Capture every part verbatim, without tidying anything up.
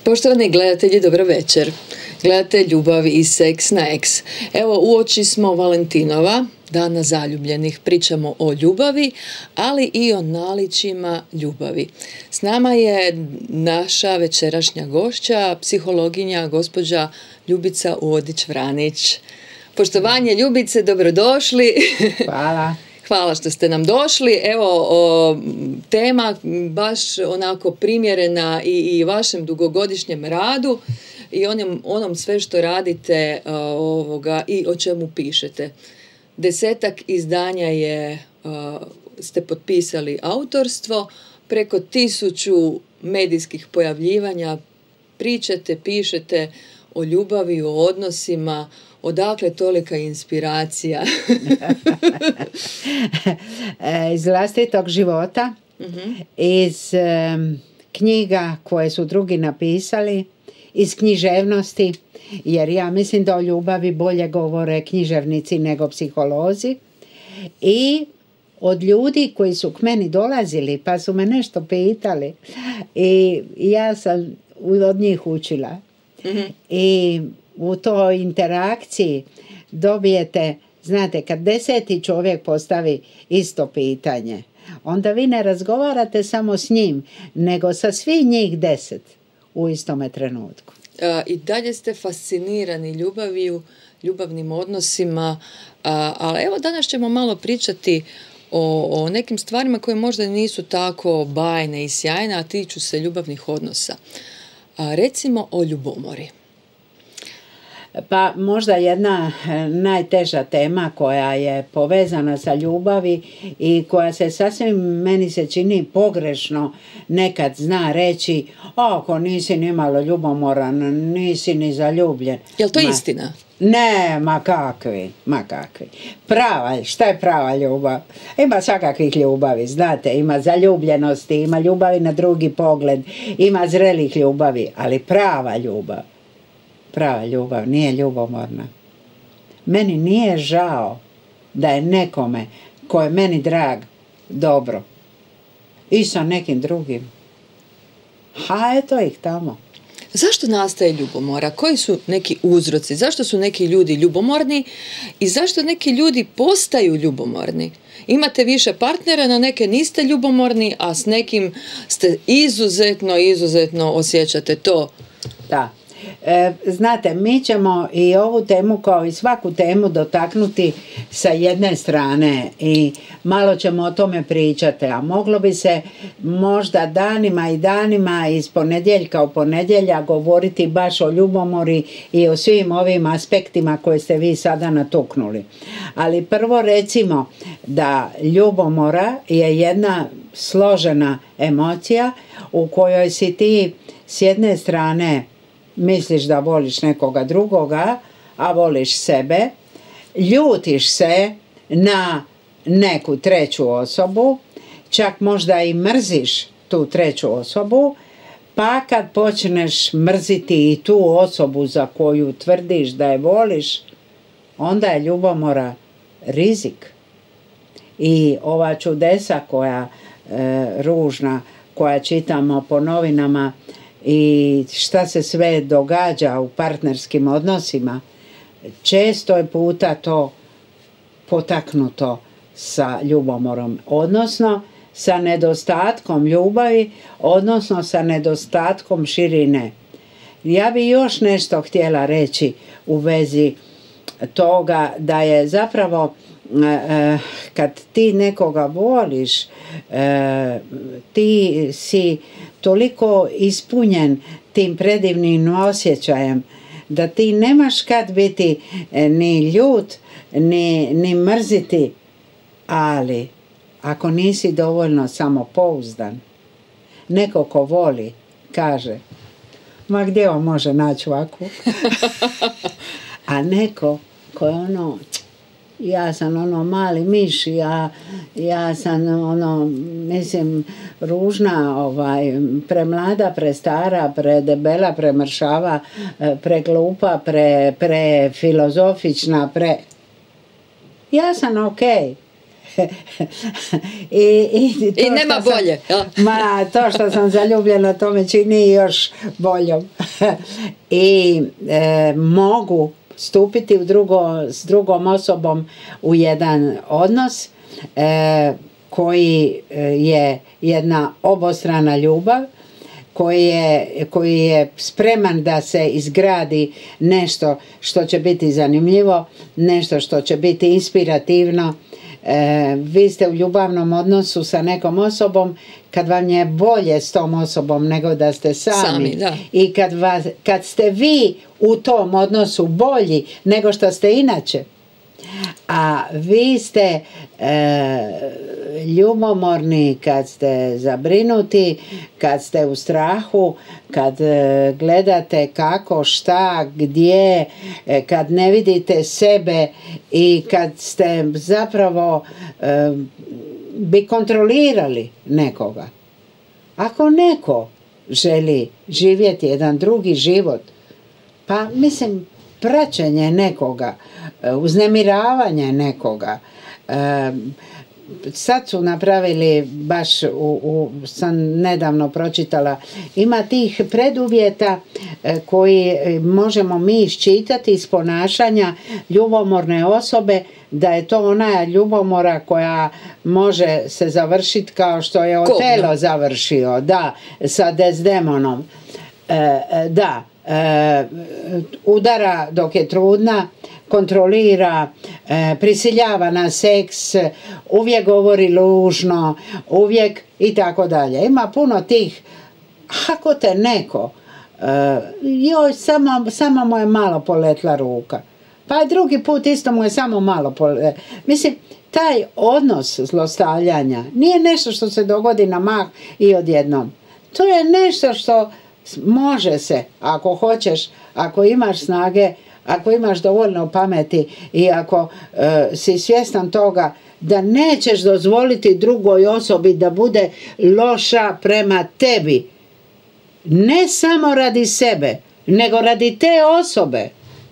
Poštovani gledatelji, dobro večer. Gledate Ljubav i seks na X. Evo, uoči smo Valentinova, dana zaljubljenih. Pričamo o ljubavi, ali i o naličjima ljubavi. S nama je naša večerašnja gošća, psihologinja gospođa Ljubica Uvodić-Vranić. Poštovanje Ljubice, dobrodošli. Hvala. Hvala što ste nam došli. Evo, o, tema baš onako primjerena i, i vašem dugogodišnjem radu i onom, onom sve što radite a, ovoga, i o čemu pišete. Desetak izdanja je, a, ste potpisali autorstvo, preko tisuću medijskih pojavljivanja, pričate, pišete o ljubavi, o odnosima. Odakle tolika inspiracija? Iz vlastitog života, uh-huh. iz um, knjiga koje su drugi napisali, iz književnosti, jer ja mislim da o ljubavi bolje govore književnici nego psiholozi, i od ljudi koji su k meni dolazili pa su me nešto pitali i ja sam od njih učila. Uh-huh. I u toj interakciji dobijete, znate, kad deseti čovjek postavi isto pitanje, onda vi ne razgovarate samo s njim, nego sa svih njih deset u istome trenutku. A, I dalje ste fascinirani ljubaviju, ljubavnim odnosima, a, ali evo danas ćemo malo pričati o, o nekim stvarima koje možda nisu tako bajne i sjajne, a tiču se ljubavnih odnosa. A, recimo o ljubomori. Pa možda jedna najteža tema koja je povezana sa ljubavi i koja se sasvim, meni se čini, pogrešno nekad zna reći: ako nisi ni malo ljubomoran, nisi ni zaljubljen. Je li to ma, istina? Ne, ma kakvi, ma kakvi. Prava, šta je prava ljubav? Ima svakakvih ljubavi, znate, ima zaljubljenosti, ima ljubavi na drugi pogled, ima zrelih ljubavi, ali prava ljubav. Prava ljubav nije ljubomorna. Meni nije žao da je nekome ko je meni drag dobro i sa nekim drugim. Ha, eto ih tamo. Zašto nastaje ljubomora? Koji su neki uzroci? Zašto su neki ljudi ljubomorni i zašto neki ljudi postaju ljubomorni? Imate više partnera, na neke niste ljubomorni, a s nekim ste izuzetno, izuzetno osjećate to. Da. E, znate, mi ćemo i ovu temu kao i svaku temu dotaknuti sa jedne strane i malo ćemo o tome pričati, a moglo bi se možda danima i danima iz ponedjeljka u ponedjelja govoriti baš o ljubomori i o svim ovim aspektima koje ste vi sada natuknuli. Ali prvo recimo da ljubomora je jedna složena emocija u kojoj si ti s jedne strane misliš da voliš nekoga drugoga, a voliš sebe, ljutiš se na neku treću osobu, čak možda i mrziš tu treću osobu, pa kad počneš mrziti i tu osobu za koju tvrdiš da je voliš, onda je ljubomora rizik. I ova čudesa koja e, ružna, koja čitamo po novinama, i šta se sve događa u partnerskim odnosima, često je puta to potaknuto sa ljubomorom, odnosno sa nedostatkom ljubavi, odnosno sa nedostatkom širine. Ja bi još nešto htjela reći u vezi toga da je zapravo kad ti nekoga voliš, ti si toliko ispunjen tim predivnim osjećajem da ti nemaš kad biti ni ljut, ni, ni mrziti, ali ako nisi dovoljno samopouzdan, neko ko voli kaže: ma gdje on može naći ovakvu? A neko ko je ono: ja sam ono mali miš, ja, ja sam ono, mislim, ružna, ovaj, premlada, prestara, predebela, premršava, preglupa, pre, prefilozofična, pre... Ja sam okej. I, i, to I nema što bolje. Sam, ma, to što sam zaljubljena, to me čini još boljom. I e, mogu stupiti u drugo, s drugom osobom u jedan odnos e, koji je jedna obostrana ljubav, koji je, koji je spreman da se izgradi nešto što će biti zanimljivo, nešto što će biti inspirativno. E, vi ste u ljubavnom odnosu sa nekom osobom kad vam je bolje s tom osobom nego da ste sami, sami da. I kad, vas, kad ste vi u tom odnosu bolji nego što ste inače, a vi ste e, ljubomorni kad ste zabrinuti, kad ste u strahu, kad e, gledate kako, šta, gdje, e, kad ne vidite sebe i kad ste zapravo e, bi kontrolirali nekoga. Ako neko želi živjeti jedan drugi život, pa mislim praćenje nekoga, uznemiravanje nekoga. E, sad su napravili, baš u, u, sam nedavno pročitala, ima tih preduvjeta e, koji možemo mi iščitati iz ponašanja ljubomorne osobe, da je to ona ljubomora koja može se završiti kao što je Otelo završio, da, sa Desdemonom. E, da, e, udara dok je trudna, kontrolira, e, prisiljava na seks, uvijek govori lužno, uvijek i tako dalje. Ima puno tih, ako te neko, e, joj, samo, samo mu je malo poletla ruka, pa drugi put isto mu je samo malo poletla. Mislim, taj odnos zlostavljanja nije nešto što se dogodi na mah i odjednom. To je nešto što može se, ako hoćeš, ako imaš snage, ako imaš dovoljno pameti i ako e, si svjestan toga da nećeš dozvoliti drugoj osobi da bude loša prema tebi. Ne samo radi sebe, nego radi te osobe.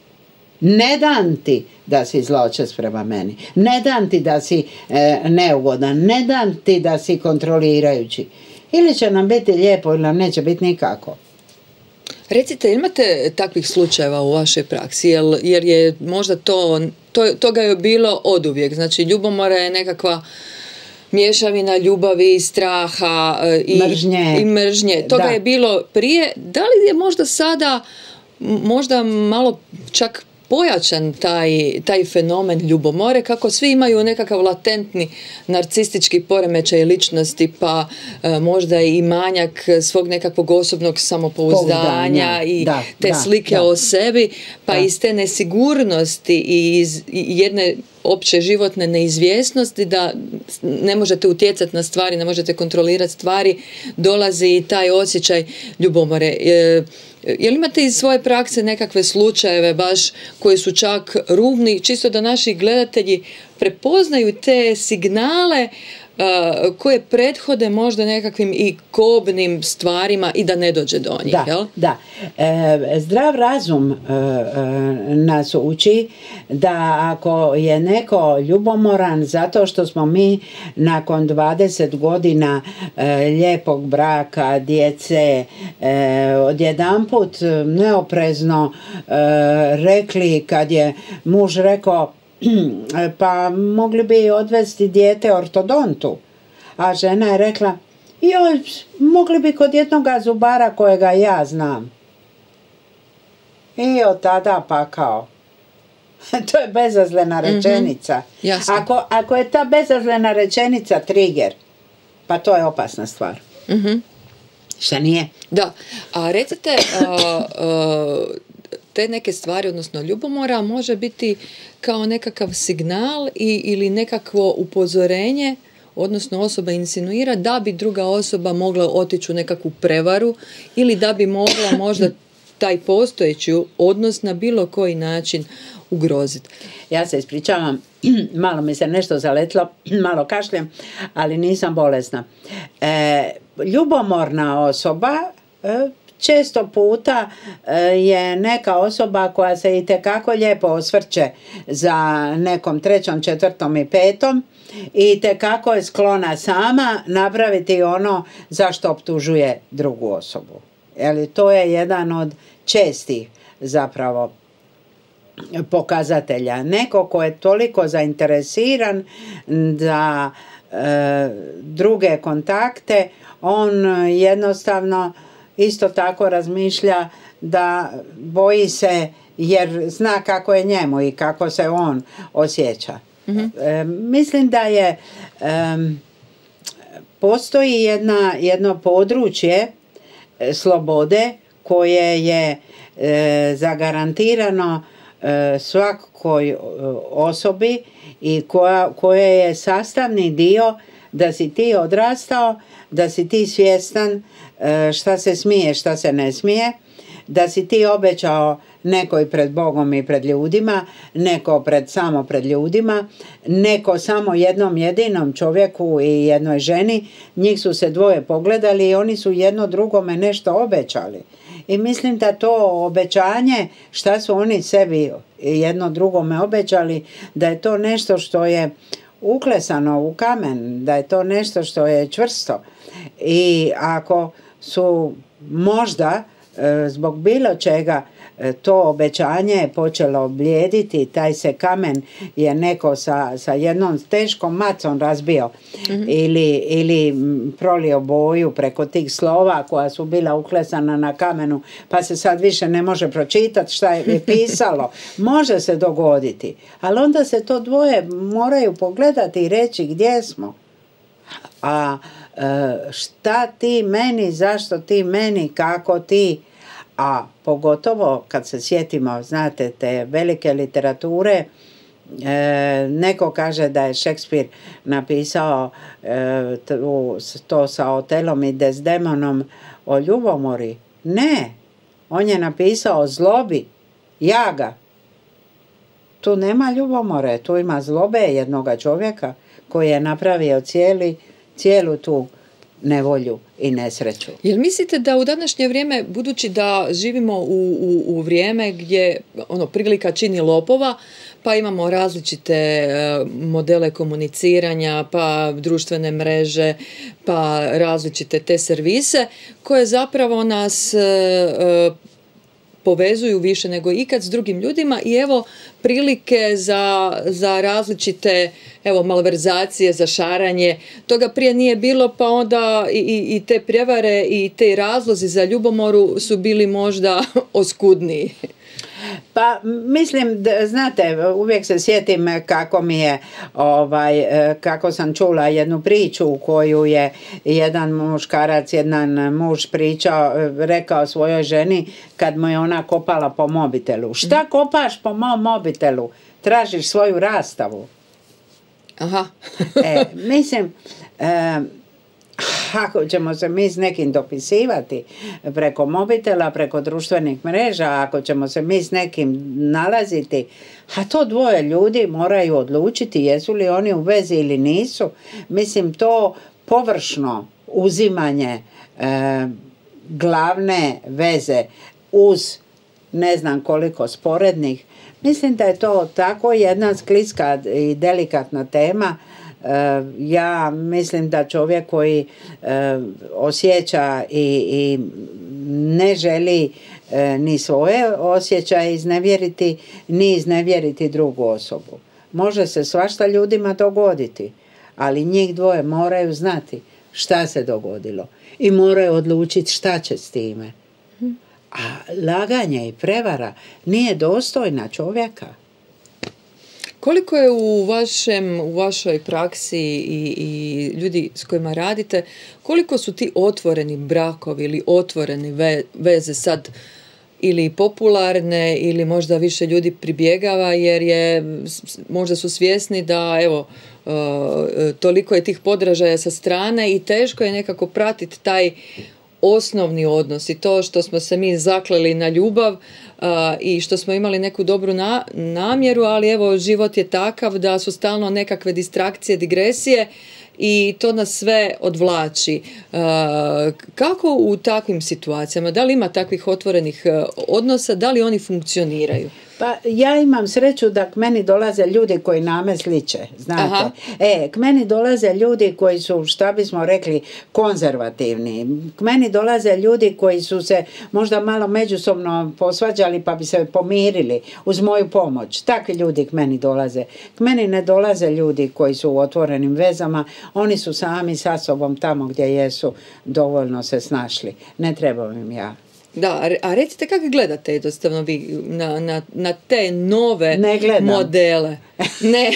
Ne dam ti da si zločest prema meni. Ne dam ti da si e, neugodan. Ne dam ti da si kontrolirajući. Ili će nam biti lijepo ili nam neće biti nikako. Recite, imate takvih slučajeva u vašoj praksi, jer, jer je možda to, to, toga je bilo oduvijek, znači ljubomora je nekakva mješavina ljubavi, straha i mržnje. I mržnje. Toga da. je bilo prije, da li je možda sada možda malo čak pojačan taj, taj fenomen ljubomore, kako svi imaju nekakav latentni narcistički poremećaj ličnosti, pa e, možda i manjak svog nekakvog osobnog samopouzdanja Pouzdanja. i da, te da, slike da. o sebi, pa da. iz te nesigurnosti i iz i jedne opće životne neizvjesnosti da ne možete utjecati na stvari, ne možete kontrolirati stvari, dolazi i taj osjećaj ljubomore. E, Jel imate iz svoje prakse nekakve slučajeve baš koji su čak rubni, čisto da naši gledatelji prepoznaju te signale uh, koje prethode možda nekakvim i kobnim stvarima i da ne dođe do njih, da, jel? Da. E, zdrav razum e, e, nas uči da ako je neko ljubomoran zato što smo mi nakon dvadeset godina e, lijepog braka, djece, e, odjedanput neoprezno e, rekli, kad je muž rekao pa mogli bi odvesti dijete ortodontu, a žena je rekla joj, mogli bi kod jednoga zubara kojega ja znam. I od tada pakao. To je bezazlena rečenica. Mm-hmm. Ako, ako je ta bezazlena rečenica trigger, pa to je opasna stvar. Mm-hmm. Šta nije? Da. A recite, a, a, te neke stvari, odnosno ljubomora, može biti kao nekakav signal i, ili nekakvo upozorenje, odnosno osoba insinuira da bi druga osoba mogla otići u nekakvu prevaru ili da bi mogla možda taj postojeći odnos na bilo koji način ugroziti. Ja se ispričavam, malo mi se nešto zaletlo, malo kašljem, ali nisam bolesna. E, ljubomorna osoba e, često puta je neka osoba koja se itekako lijepo osvrće za nekom trećom, četvrtom i petom i itekako je sklona sama napraviti ono zašto optužuje drugu osobu. Jer to je jedan od čestih zapravo pokazatelja. Neko ko je toliko zainteresiran za e, druge kontakte, on jednostavno isto tako razmišlja da boji se jer zna kako je njemu i kako se on osjeća. Mm-hmm. E, mislim da je e, postoji jedna, jedno područje slobode koje je e, zagarantirano e, svakoj osobi i koja, koje je sastavni dio da si ti odrastao, da si ti svjestan e, šta se smije, šta se ne smije, da si ti obećao neko i pred Bogom i pred ljudima, neko pred, samo pred ljudima, neko samo jednom jedinom čovjeku i jednoj ženi, njih su se dvoje pogledali i oni su jedno drugome nešto obećali. I mislim da to obećanje, šta su oni sebi jedno drugome obećali, da je to nešto što je uklesano u kamen, da je to nešto što je čvrsto. I ako su možda zbog bilo čega to obećanje je počelo blijediti, taj se kamen je neko sa, sa jednom teškom macom razbio mm-hmm. ili, ili prolio boju preko tih slova koja su bila uklesana na kamenu, pa se sad više ne može pročitati šta je pisalo. Može se dogoditi, ali onda se to dvoje moraju pogledati i reći gdje smo. A šta ti meni, zašto ti meni, kako ti, a pogotovo kad se sjetimo, znate, te velike literature, e, neko kaže da je Šekspir napisao e, to, to sa Otelom i Desdemonom o ljubomori. Ne, on je napisao o zlobi, jaga. Tu nema ljubomore, tu ima zlobe jednoga čovjeka koji je napravio cijeli, cijelu tu nevolju i nesreću. Jel mislite da u današnje vrijeme, budući da živimo u, u, u vrijeme gdje ono, prilika čini lopova, pa imamo različite e, modele komuniciranja, pa društvene mreže, pa različite te servise koje zapravo nas e, e, povezuju više nego ikad s drugim ljudima i evo prilike za, za različite evo malverzacije, za šaranje. Toga prije nije bilo, pa onda i, i, i te prijevare i te razlozi za ljubomoru su bili možda oskudniji. Pa mislim, da, znate, uvijek se sjetim kako mi je, ovaj, kako sam čula jednu priču u koju je jedan muškarac, jedan muž pričao, rekao svojoj ženi kad mu je ona kopala po mobitelu. Šta kopaš po mom mobitelu? Tražiš svoju rastavu. Aha. e, mislim, e, ako ćemo se mi s nekim dopisivati preko mobitela, preko društvenih mreža, ako ćemo se mi s nekim nalaziti, a to dvoje ljudi moraju odlučiti jesu li oni u vezi ili nisu. Mislim, to površno uzimanje e, glavne veze uz ne znam koliko sporednih, mislim da je to tako jedna skliska i delikatna tema. Ja mislim da čovjek koji e, osjeća i, i ne želi e, ni svoje osjećaje iznevjeriti, ni iznevjeriti drugu osobu. Može se svašta ljudima dogoditi, ali njih dvoje moraju znati šta se dogodilo i moraju odlučiti šta će s time. A laganje i prevara nije dostojna čovjeka. Koliko je u, vašem, u vašoj praksi i, i ljudi s kojima radite, koliko su ti otvoreni brakovi ili otvoreni ve, veze sad ili popularne ili možda više ljudi pribjegava jer je, možda su svjesni da evo uh, toliko je tih podražaja sa strane i teško je nekako pratiti taj osnovni odnos i to što smo se mi zakleli na ljubav uh, i što smo imali neku dobru na, namjeru, ali evo život je takav da su stalno nekakve distrakcije, digresije i to nas sve odvlači. Kako u takvim situacijama? Da li ima takvih otvorenih odnosa? Da li oni funkcioniraju? Pa ja imam sreću da k meni dolaze ljudi koji name sliče, znate. Aha. E, k meni dolaze ljudi koji su, šta bismo rekli, konzervativni. K meni dolaze ljudi koji su se možda malo međusobno posvađali pa bi se pomirili uz moju pomoć. Takvi ljudi k meni dolaze. K meni ne dolaze ljudi koji su u otvorenim vezama, oni su sami sa sobom tamo gdje jesu, dovoljno se snašli. Ne trebam im ja. Da, a recite kako gledate jednostavno vi na, na, na te nove ne modele? Ne.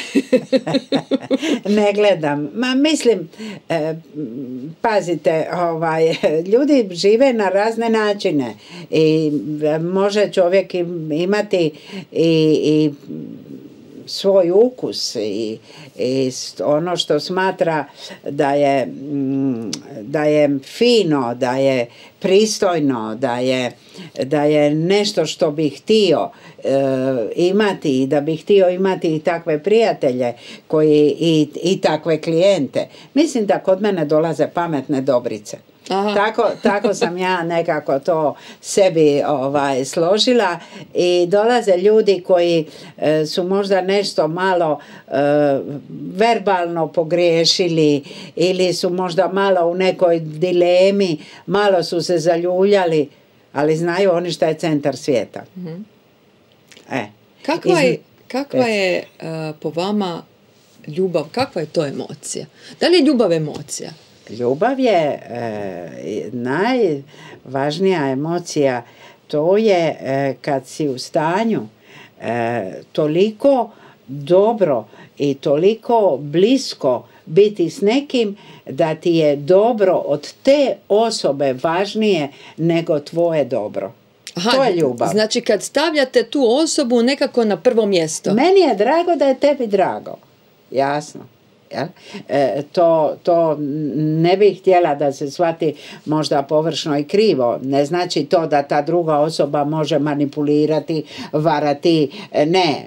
Ne gledam. Ma mislim, e, pazite, ovaj, ljudi žive na razne načine i može čovjek imati i, i svoj ukus i, i ono što smatra da je, da je fino, da je pristojno, da je, da je nešto što bi htio e, imati i da bi htio imati i takve prijatelje koji, i, i takve klijente. Mislim da kod mene dolaze pametne dobrice. Tako, tako sam ja nekako to sebi ovaj, složila i dolaze ljudi koji e, su možda nešto malo e, verbalno pogriješili ili su možda malo u nekoj dilemi, malo su se zaljuljali, ali znaju oni šta je centar svijeta. Mm-hmm. E, kakva je, kakva je uh, po vama ljubav, kakva je to emocija? Da li je ljubav emocija? Ljubav je e, najvažnija emocija, to je e, kad si u stanju e, toliko dobro i toliko blisko biti s nekim da ti je dobro od te osobe važnije nego tvoje dobro. Aha, to je ljubav. Znači kad stavljate tu osobu nekako na prvo mjesto. Meni je drago da je tebi drago. Jasno. Ja? E, to, to ne bih htjela da se shvati možda površno i krivo. Ne znači to da ta druga osoba može manipulirati, varati. Ne.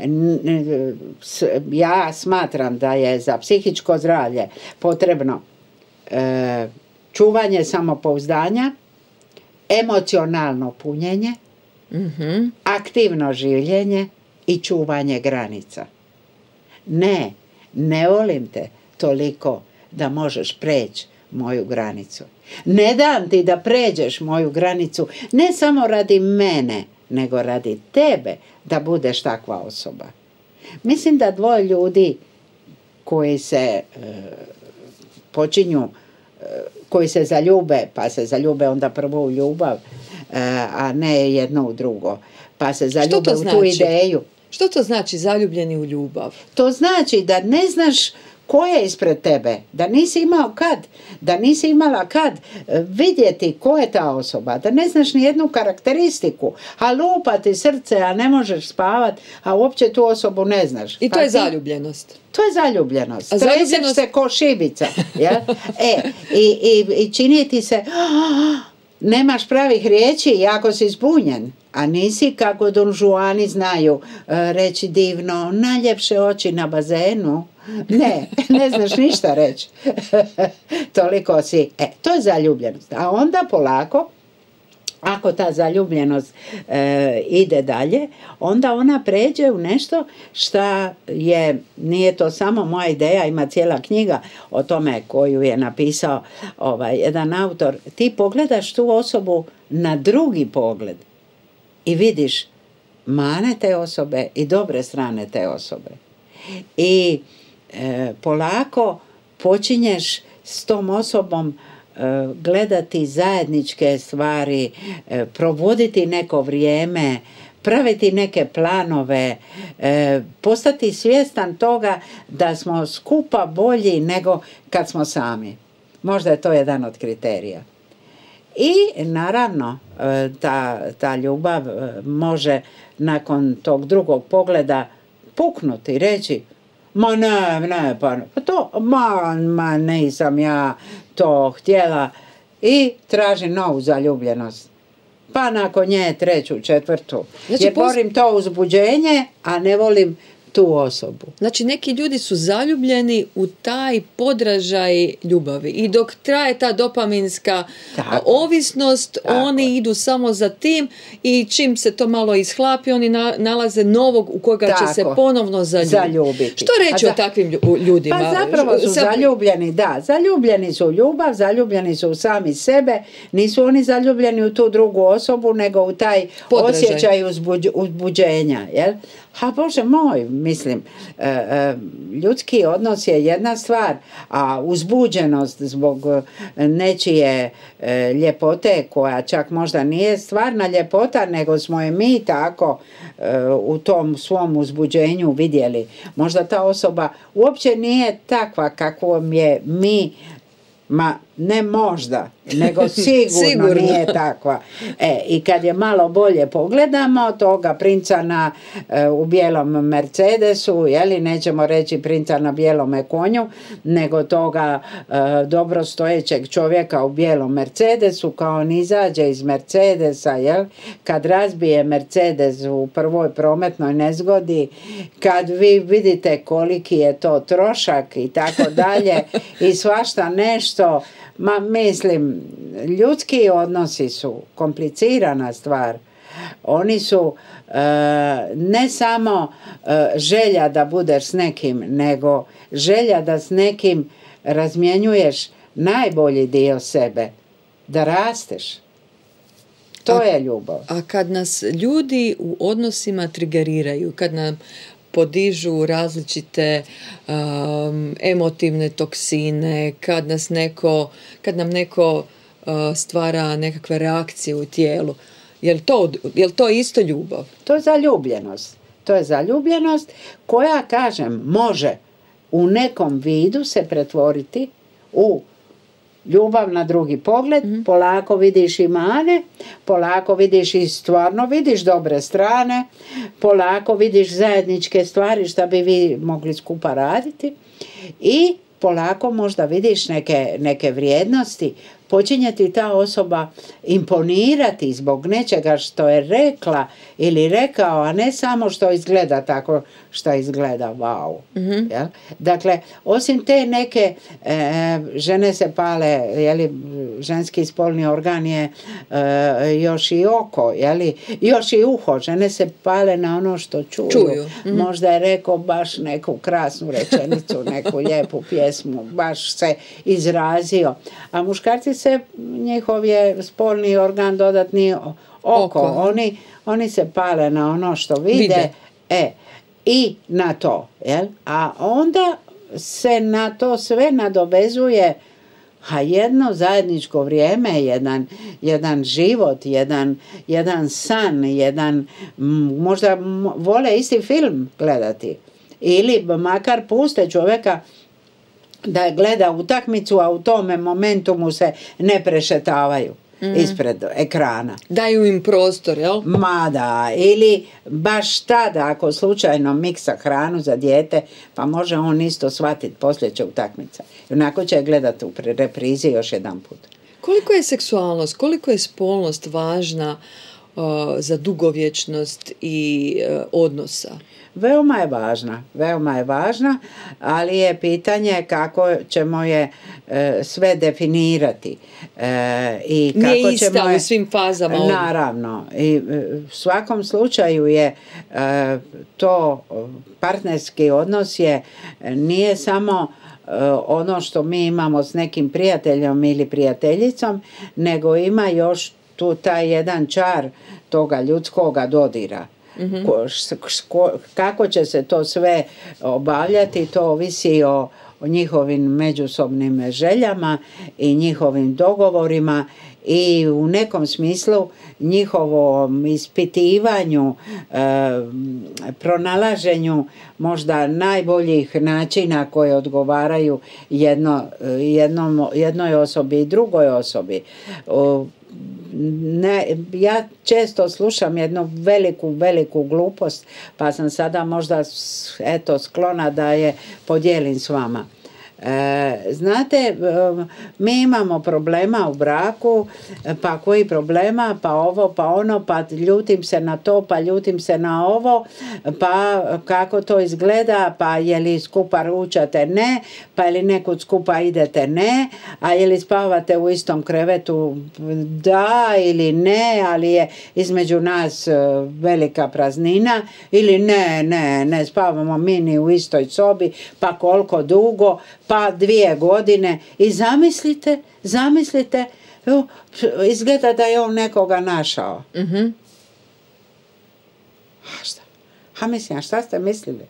Ja smatram da je za psihičko zdravlje potrebno e, čuvanje samopouzdanja, emocionalno punjenje, mm-hmm. aktivno življenje i čuvanje granica. Ne. Ne volim te toliko da možeš preći moju granicu. Ne dam ti da pređeš moju granicu ne samo radi mene, nego radi tebe da budeš takva osoba. Mislim da dvoje ljudi koji se e, počinju, e, koji se zaljube, pa se zaljube onda prvo u ljubav, e, a ne jedno u drugo, pa se zaljube u tu ideju. Što to znači zaljubljeni u ljubav? To znači da ne znaš ko je ispred tebe, da nisi imao kad, da nisi imala kad vidjeti ko je ta osoba, da ne znaš ni jednu karakteristiku, a lupa ti srce, a ne možeš spavat, a uopće tu osobu ne znaš. I to je zaljubljenost. To je zaljubljenost. A zaljubljenost... zaljubljenost... se ko šibica. Ja? E, i, i, i čini ti se... Nemaš pravih riječi jako si zbunjen, a nisi kako Don Juani znaju reći divno, najljepše oči na bazenu. Ne, ne znaš ništa reći. Toliko si. E, to je zaljubljenost. A onda polako, ako ta zaljubljenost e, ide dalje, onda ona pređe u nešto šta je, nije to samo moja ideja, ima cijela knjiga o tome koju je napisao ovaj, jedan autor. Ti pogledaš tu osobu na drugi pogled i vidiš mane te osobe i dobre strane te osobe. I e, polako počinješ s tom osobom gledati zajedničke stvari, provoditi neko vrijeme, praviti neke planove, postati svjestan toga da smo skupa bolji nego kad smo sami. Možda je to jedan od kriterija. I naravno ta, ta ljubav može nakon tog drugog pogleda puknuti i reći ma ne, ne, pa to, ma, ma nisam ja to htjela i traži novu zaljubljenost. Pa nakon nje treću, četvrtu. Znači, jer volim to uzbuđenje, a ne volim tu osobu. Znači neki ljudi su zaljubljeni u taj podražaj ljubavi i dok traje ta dopaminska Tako. ovisnost, Tako. oni idu samo za tim i čim se to malo ishlapi, oni na, nalaze novog u koga Tako. će se ponovno zaljubiti. Zaljubiti. Što reći A o takvim ljudima? Pa zapravo su Sam... zaljubljeni, da, zaljubljeni su u ljubav, zaljubljeni su u sami sebe, nisu oni zaljubljeni u tu drugu osobu, nego u taj Podražaj. osjećaj uzbuđ, uzbuđenja, jel? A Bože moj, mislim, e, e, ljudski odnos je jedna stvar, a uzbuđenost zbog nečije e, ljepote, koja čak možda nije stvarna ljepota, nego smo je mi tako e, u tom svom uzbuđenju vidjeli. Možda ta osoba uopće nije takva kakvom je mi, ma ne možda, nego sigurno, Sigurno. nije takva. E, i kad je malo bolje pogledamo, toga princa na, e, u bijelom Mercedesu, jeli, nećemo reći princa na bijelome konju, nego toga e, dobro stojećeg čovjeka u bijelom Mercedesu, kao on izađe iz Mercedesa, jel, kad razbije Mercedes u prvoj prometnoj nezgodi, kad vi vidite koliki je to trošak i tako dalje i svašta nešto. Ma mislim, ljudski odnosi su komplicirana stvar. Oni su e, ne samo e, želja da budeš s nekim, nego želja da s nekim razmjenjuješ najbolji dio sebe, da rasteš. To a, je ljubav. A kad nas ljudi u odnosima trigeriraju, kad nam podižu različite um, emotivne toksine, kad nas neko, kad nam neko uh, stvara nekakve reakcije u tijelu. Je li to, je li to isto ljubav? To je zaljubljenost. To je zaljubljenost koja, kažem, može u nekom vidu se pretvoriti u ljubav na drugi pogled, mm-hmm. polako vidiš i mane, polako vidiš i stvarno vidiš dobre strane, polako vidiš zajedničke stvari što bi vi mogli skupa raditi i polako možda vidiš neke, neke vrijednosti, počinje ti ta osoba imponirati zbog nečega što je rekla ili rekao, a ne samo što izgleda tako što izgleda wow. Mm-hmm. Jel? Dakle, osim te neke e, žene se pale, jeli, ženski spolni organ je e, još i oko, jeli, još i uho, žene se pale na ono što čuju. čuju. Mm-hmm. Možda je rekao baš neku krasnu rečenicu, neku lijepu pjesmu, baš se izrazio. A muškarci se, njihov je spolni organ dodatni oko. oko. Oni, oni se pale na ono što vide, vide. E, i na to. Jel? A onda se na to sve nadovezuje a jedno zajedničko vrijeme, jedan, jedan život, jedan, jedan san, jedan, možda vole isti film gledati. Ili makar puste čovjeka da gleda utakmicu, a u tome momentu mu se ne prešetavaju mm. ispred ekrana. Daju im prostor, jel? Ma da, ili baš tada ako slučajno miksa hranu za dijete, pa može on isto shvatiti, poslije će utakmica. I onako će gledati u reprizi još jedan put. Koliko je seksualnost, koliko je spolnost važna uh, za dugovječnost i uh, odnosa? Veoma je važna, veoma je važna, ali je pitanje kako ćemo je e, sve definirati. E, i kako Nije ista ćemo je, u svim fazama. Naravno. I u svakom slučaju je e, to partnerski odnos je, nije samo e, ono što mi imamo s nekim prijateljom ili prijateljicom, nego ima još tu taj jedan čar toga ljudskoga dodira. Mm-hmm. Ko, ko, kako će se to sve obavljati, to ovisi o, o njihovim međusobnim željama i njihovim dogovorima i u nekom smislu njihovom ispitivanju, e, pronalaženju možda najboljih načina koje odgovaraju jedno, jednom, jednoj osobi i drugoj osobi. O, Ne, ja često slušam jednu veliku, veliku glupost, pa sam sada možda eto sklona da je podijelim s vama. E, znate, mi imamo problema u braku, pa koji problema, pa ovo, pa ono, pa ljutim se na to, pa ljutim se na ovo, pa kako to izgleda, pa je li skupa ručate, ne, pa je li nekud skupa idete, ne, a je li spavate u istom krevetu, da ili ne, ali je između nas velika praznina, ili ne, ne, ne spavamo mi ni u istoj sobi, pa koliko dugo, pa dvije godine i zamislite, zamislite, izgleda da je on nekoga našao. Mm-hmm. A šta? A mislim, a šta ste mislili?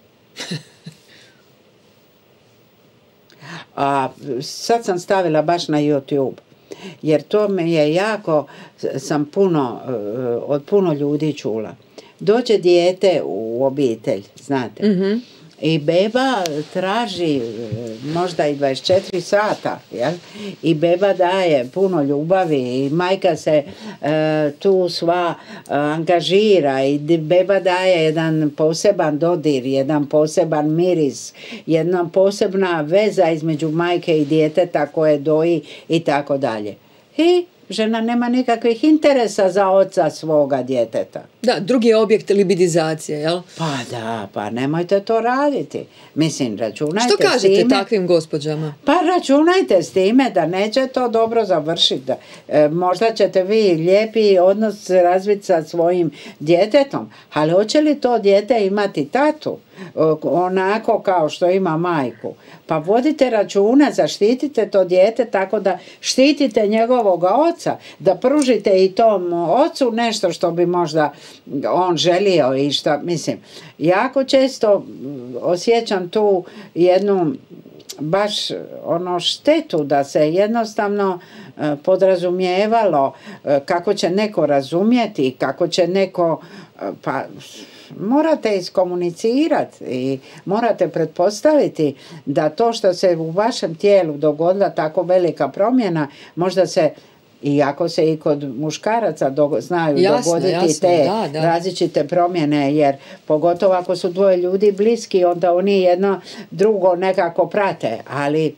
A sad sam stavila baš na YouTube, jer to me je jako, sam puno, od puno ljudi čula. Dođe dijete u obitelj, znate, mm-hmm. i beba traži možda i dvadeset četiri sata, jel? I beba daje puno ljubavi i majka se e, tu sva e, angažira i beba daje jedan poseban dodir, jedan poseban miris, jedna posebna veza između majke i djeteta koje doji i tako dalje. I žena nema nikakvih interesa za oca svoga djeteta. Da, drugi je objekt libidizacije, jel? Pa da, pa nemojte to raditi. Mislim, računajte Što kažete s time, takvim gospođama? Pa računajte s time da neće to dobro završiti. E, možda ćete vi lijepi odnos razviti sa svojim djetetom, ali hoće li to dijete imati tatu? Onako kao što ima majku. Pa vodite računa, zaštitite to dijete tako da štitite njegovog oca, da pružite i tom ocu nešto što bi možda on želio i što, mislim, jako često osjećam tu jednu baš ono štetu da se jednostavno podrazumijevalo kako će neko razumjeti, kako će neko, pa morate iskomunicirati i morate pretpostaviti da to što se u vašem tijelu dogodila tako velika promjena, možda se, iako se i kod muškaraca do, znaju jasne, dogoditi jasne, te da, da. različite promjene, jer pogotovo ako su dvoje ljudi bliski, onda oni jedno drugo nekako prate, ali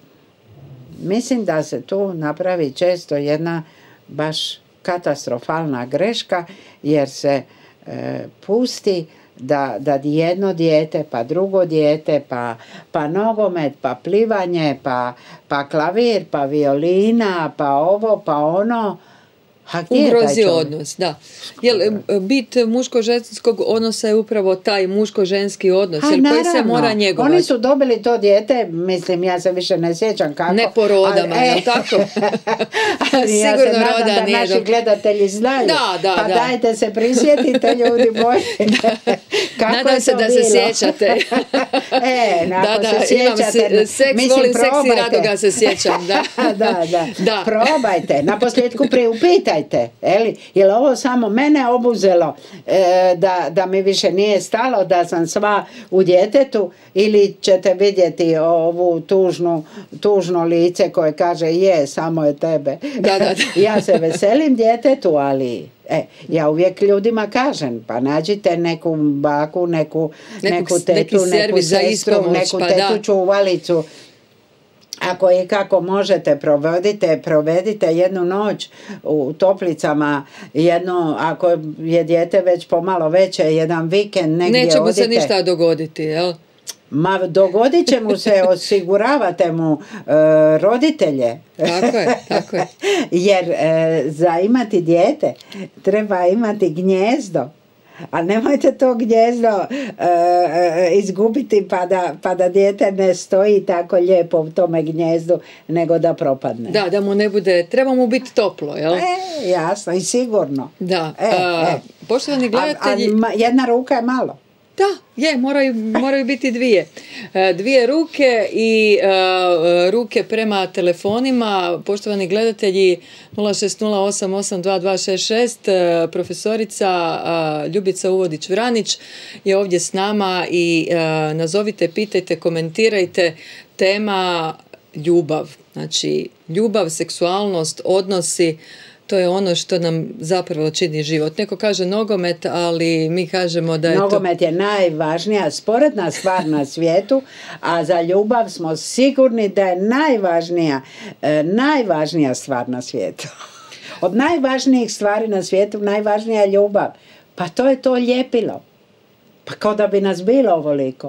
mislim da se tu napravi često jedna baš katastrofalna greška, jer se e, pusti da, da jedno dijete, pa drugo dijete, pa, pa nogomet, pa plivanje, pa, pa klavir, pa violina, pa ovo, pa ono. Ugrozi odnos, da. Jel, bit muško-ženskog odnosa je upravo taj muško-ženski odnos, A, jel, naravno, koji se mora njegovati. Oni su dobili to dijete, mislim, ja se više ne sjećam kako. Ne po rodama, ali, jel tako? ali ja se nadam da naši dok... gledatelji znaju. Da, da, pa da. dajte se prisjetite, ljudi moji. Kako nadam se da bilo? se sjećate. e, da, da, se imam sjećate, seks, mislim, volim probajte. seks i rado ga se sjećam. Da, da, da. da. Probajte, na posljedku priupitajte. Je li ovo samo mene obuzelo e, da, da mi više nije stalo, da sam sva u djetetu, ili ćete vidjeti ovu tužnu, tužno lice koje kaže je, samo je tebe. Da, da, da. Ja se veselim djetetu, ali e, ja uvijek ljudima kažem, pa nađite neku baku, neku, neku, neku tetu, neku sestru, neku pa tetu da. čuvalicu. Ako i kako možete, provedite, provedite jednu noć u toplicama, jednu, ako je dijete već pomalo veće, jedan vikend negdje Neće mu odite. se ništa dogoditi, jel? Ma dogodit će mu se, osiguravate mu e, roditelje. Tako je, tako je. Jer e, za imati dijete treba imati gnijezdo. A nemojte to gnijezdo e, e, izgubiti pa da, pa da dijete ne stoji tako lijepo u tome gnijezdu, nego da propadne. Da, da mu ne bude, treba mu biti toplo, jel? E, jasno i sigurno. Da, e, a, e. poštovani gledatelji... A, a jedna ruka je malo. Da, je, moraju, moraju biti dvije. Dvije ruke i uh, ruke prema telefonima. Poštovani gledatelji, nula šest nula osam osam dva dva šest šest, uh, profesorica uh, Ljubica Uvodić-Vranić je ovdje s nama i uh, nazovite, pitajte, komentirajte. Tema ljubav. Znači, ljubav, seksualnost, odnosi, To je ono što nam zapravo čini život. Neko kaže nogomet, ali mi kažemo da je nogomet to... je najvažnija sporedna stvar na svijetu, a za ljubav smo sigurni da je najvažnija, eh, najvažnija stvar na svijetu. Od najvažnijih stvari na svijetu najvažnija je ljubav. Pa to je to ljepilo. Pa kao da bi nas bilo ovoliko.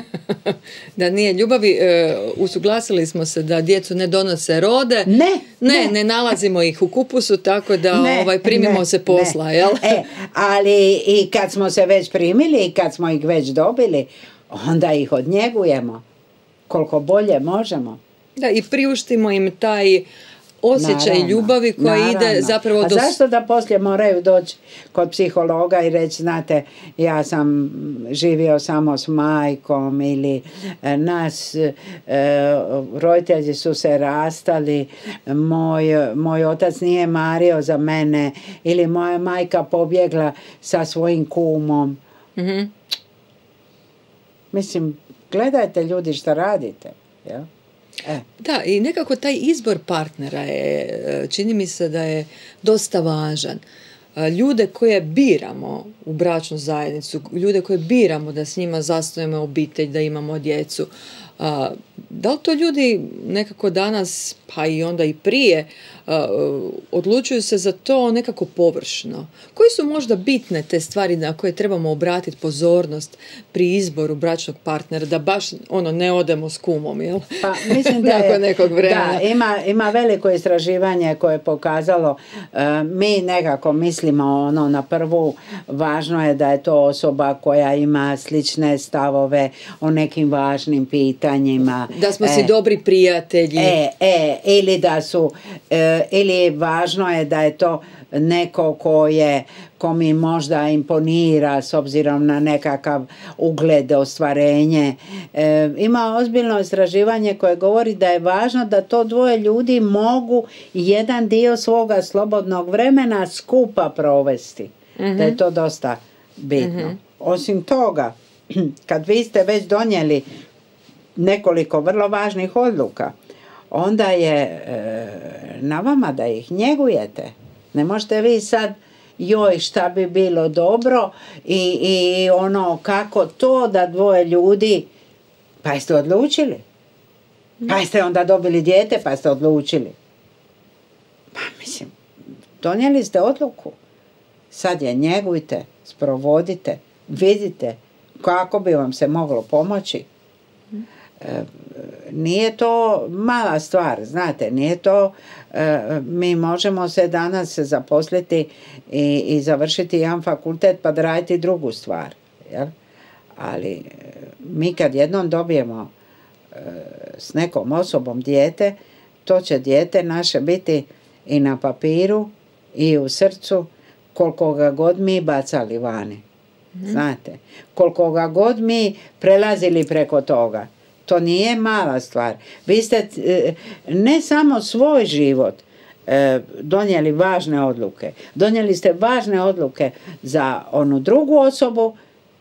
Da nije ljubavi, e, usuglasili smo se da djecu ne donose rode. Ne, ne, ne, ne nalazimo ih u kupusu, tako da ne, ovaj, primimo ne, se posla, ne. jel? E, ali i kad smo se već primili i kad smo ih već dobili, onda ih odnjegujemo koliko bolje možemo. Da, i priuštimo im taj osjećaj Naravno, ljubavi koja naravno. ide zapravo A do... zašto da poslije moraju doći kod psihologa i reći, znate, ja sam živio samo s majkom ili e, nas e, roditelji su se rastali, moj, moj otac nije mario za mene ili moja majka pobjegla sa svojim kumom. Mm-hmm. Mislim, gledajte ljudi šta radite, jel? E. Da, i nekako taj izbor partnera je, čini mi se da je dosta važan. Ljude koje biramo u bračnu zajednicu, ljude koje biramo da s njima zasnujemo obitelj, da imamo djecu, da li to ljudi nekako danas, pa i onda i prije, odlučuju se za to nekako površno? Koji su možda bitne te stvari na koje trebamo obratiti pozornost pri izboru bračnog partnera, da baš ono ne odemo s kumom, jel? Pa mislim da je, nekog vremena. Da, ima, ima veliko istraživanje koje je pokazalo, uh, mi nekako mislimo ono na prvu, važno je da je to osoba koja ima slične stavove o nekim važnim pitanjima. Da smo e, si dobri prijatelji. E, e, ili da su, e, ili važno je da je to neko ko je, ko mi možda imponira s obzirom na nekakav ugled, ostvarenje. E, ima ozbiljno istraživanje koje govori da je važno da to dvoje ljudi mogu jedan dio svoga slobodnog vremena skupa provesti. Mm-hmm. Da je to dosta bitno. Mm-hmm. Osim toga, kad vi ste već donijeli nekoliko vrlo važnih odluka, onda je e, na vama da ih njegujete. Ne možete vi sad, joj šta bi bilo dobro i, i ono kako to da dvoje ljudi, pa jeste odlučili. Pa jeste onda dobili dijete, pa ste odlučili. Pa mislim, donijeli ste odluku. Sad je njegujte, sprovodite, vidite kako bi vam se moglo pomoći. E, nije to mala stvar, znate, nije to, e, mi možemo se danas zaposliti i, i završiti jedan fakultet pa da raditi drugu stvar, jel? Ali e, mi kad jednom dobijemo e, s nekom osobom dijete, to će dijete naše biti i na papiru i u srcu, koliko ga god mi bacali vani, mm. znate, koliko ga god mi prelazili preko toga. To nije mala stvar. Vi ste ne samo svoj život donijeli važne odluke, donijeli ste važne odluke za onu drugu osobu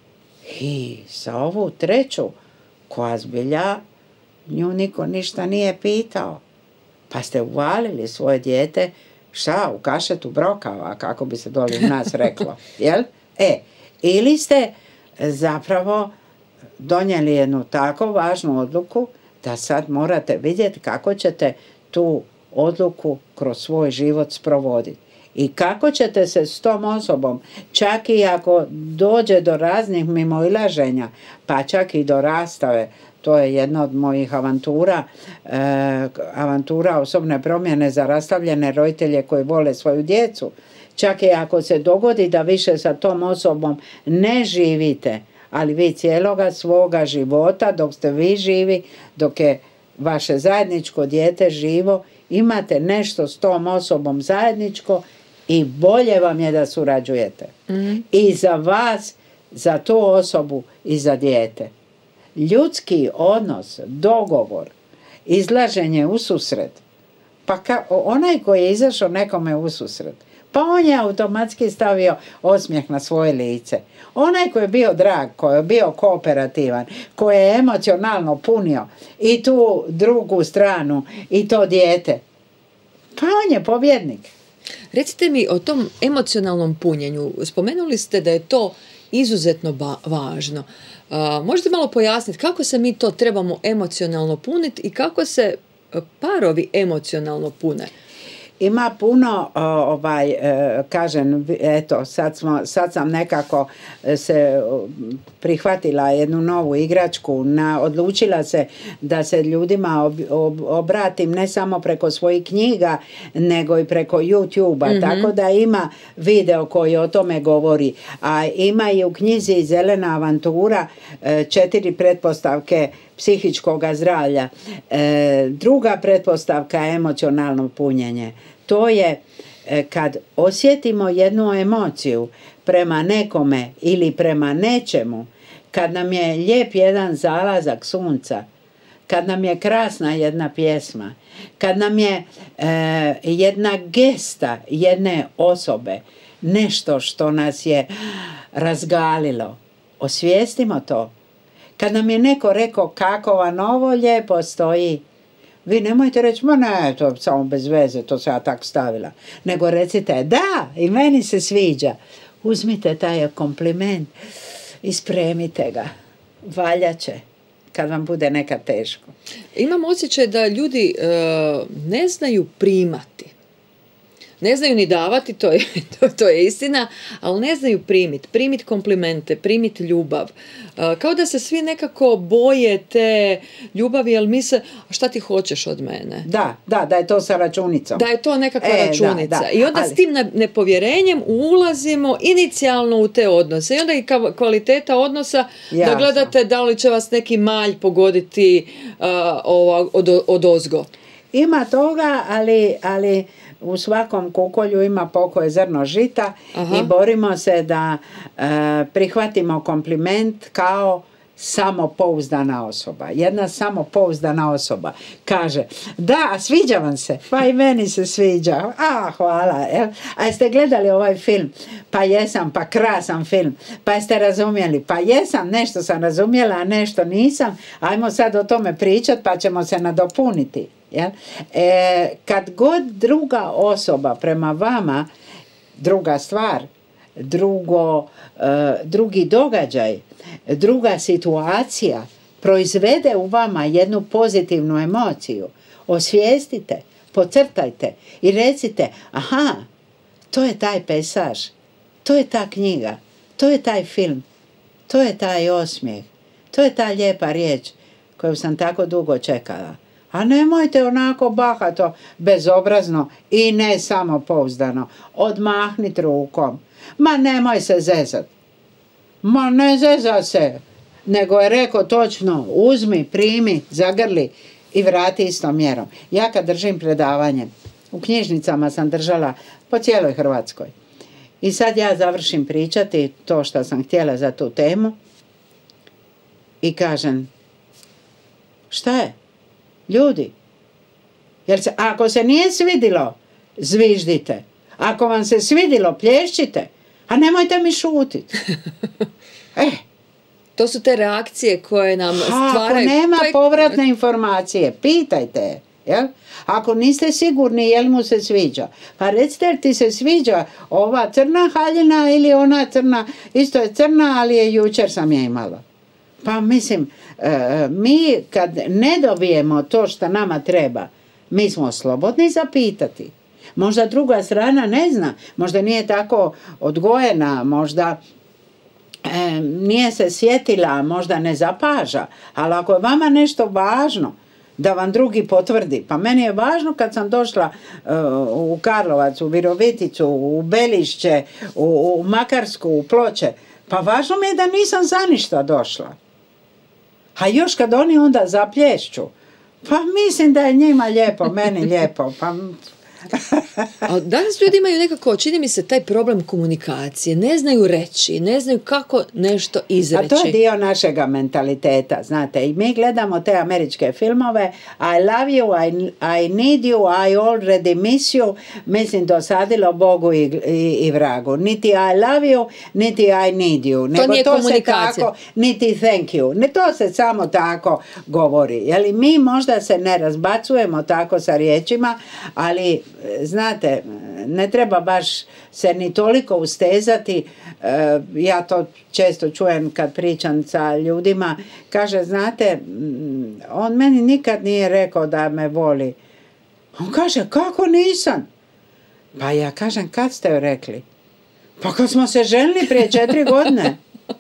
i za ovu treću koja zbilja nju niko ništa nije pitao. Pa ste uvalili svoje dijete šta, u kašetu brokava, kako bi se doli u nas reklo. Jel? E, ili ste zapravo donijeli jednu tako važnu odluku da sad morate vidjeti kako ćete tu odluku kroz svoj život sprovoditi. I kako ćete se s tom osobom, čak i ako dođe do raznih mimoilaženja, pa čak i do rastave, to je jedna od mojih avantura, e, avantura osobne promjene za rastavljene roditelje koji vole svoju djecu. Čak i ako se dogodi da više sa tom osobom ne živite, ali vi cijeloga svoga života, dok ste vi živi, dok je vaše zajedničko dijete živo, imate nešto s tom osobom zajedničko i bolje vam je da surađujete. Mm-hmm. I za vas, za tu osobu i za dijete. Ljudski odnos, dogovor, izlaženje u susret. Pa ka, onaj koji je izašao nekome u susret, pa on je automatski stavio osmijeh na svoje lice. Onaj koji je bio drag, koji je bio kooperativan, koji je emocionalno punio i tu drugu stranu i to dijete, pa on je pobjednik. Recite mi o tom emocionalnom punjenju. Spomenuli ste da je to izuzetno ba- važno. Uh, možete malo pojasniti kako se mi to trebamo emocionalno puniti i kako se parovi emocionalno pune? Ima puno, ovaj, kažem, eto, sad, smo, sad sam nekako se prihvatila jednu novu igračku, na, odlučila se da se ljudima ob, ob, obratim ne samo preko svojih knjiga, nego i preko YouTube-a, mm-hmm. tako da ima video koji o tome govori, a ima i u knjizi Zelena avantura četiri pretpostavke psihičkog zdravlja. E, druga pretpostavka je emocionalno punjenje. To je e, kad osjetimo jednu emociju prema nekome ili prema nečemu, kad nam je lijep jedan zalazak sunca, kad nam je krasna jedna pjesma, kad nam je e, jedna gesta jedne osobe, nešto što nas je razgalilo. Osvijestimo to. Kad nam je neko rekao kako vam ovo lijepo stoji, vi nemojte reći, ma ne, to samo bez veze, to se ja tako stavila. Nego recite, da, i meni se sviđa. Uzmite taj kompliment i spremite ga. Valjaće kad vam bude nekad teško. Imam osjećaj da ljudi e, ne znaju primati. Ne znaju ni davati, to je, to, to je istina, ali ne znaju primiti. Primiti komplimente, primiti ljubav. Uh, kao da se svi nekako boje te ljubavi, jer misle, a šta ti hoćeš od mene? Da, da, da je to sa računicom. Da je to nekakva e, računica. Da, da, I onda ali... s tim nepovjerenjem ulazimo inicijalno u te odnose. I onda i kvaliteta odnosa, Jasno. da gledate da li će vas neki malj pogoditi uh, od, od ozgo. Ima toga, ali... ali... u svakom kukolju ima pokoje zrno žita. Aha. I borimo se da e, prihvatimo kompliment kao samopouzdana osoba. Jedna samopouzdana osoba kaže, da, sviđa vam se, pa i meni se sviđa, a hvala. Jel? A jeste gledali ovaj film? Pa jesam, pa krasan film, pa jeste razumjeli? Pa jesam, nešto sam razumjela, a nešto nisam. Ajmo sad o tome pričati, pa ćemo se nadopuniti. Ja? E, kad god druga osoba prema vama, druga stvar, drugo, e, drugi događaj, druga situacija proizvede u vama jednu pozitivnu emociju, osvijestite, podcrtajte i recite, aha, to je taj pejsaž, to je ta knjiga, to je taj film, to je taj osmijeh, to je ta lijepa riječ koju sam tako dugo čekala. A nemojte onako bahato, bezobrazno i ne samopouzdano. Odmahnite rukom. Ma nemoj se zezat. Ma ne zeza se. Nego je rekao točno, uzmi, primi, zagrli i vrati istom mjerom. Ja kad držim predavanje, u knjižnicama sam držala po cijeloj Hrvatskoj. I sad ja završim pričati to što sam htjela za tu temu i kažem, šta je? Ljudi, jer se, ako se nije svidilo, zviždite. Ako vam se svidilo, plješćite. A nemojte mi šutiti. Eh. To su te reakcije koje nam stvaraju... Ako nema je... povratne informacije, pitajte. Jel? Ako niste sigurni jel mu se sviđa, pa recite li ti se sviđa ova crna haljina ili ona crna, isto je crna, ali je jučer sam je imala. Pa mislim, e, mi kad ne dobijemo to što nama treba, mi smo slobodni zapitati. Možda druga strana ne zna, možda nije tako odgojena, možda e, nije se sjetila, možda ne zapaža, ali ako je vama nešto važno, da vam drugi potvrdi. Pa meni je važno kad sam došla uh, u Karlovac, u Viroviticu, u Belišće, u, u Makarsku, u Ploče, pa važno mi je da nisam za ništa došla. A još kad oni onda zaplješću, pa mislim da je njima lijepo, meni lijepo, pa... A danas ljudi imaju nekako, čini mi se, taj problem komunikacije. Ne znaju reći, ne znaju kako nešto izreći. A to je dio našega mentaliteta, znate. I mi gledamo te američke filmove, I love you, I, I need you, I already miss you. Mislim, dosadilo Bogu i, i, i vragu. Niti I love you, niti I need you. To Nego nije to komunikacija. Se tako, niti thank you. Ne, to se samo tako govori. Jeli, mi možda se ne razbacujemo tako sa riječima, ali znate, ne treba baš se ni toliko ustezati. E, ja to često čujem kad pričam sa ljudima. Kaže, znate, on meni nikad nije rekao da me voli. On kaže, kako nisam? Pa ja kažem, kad ste joj rekli? Pa kad smo se ženili prije četiri godine.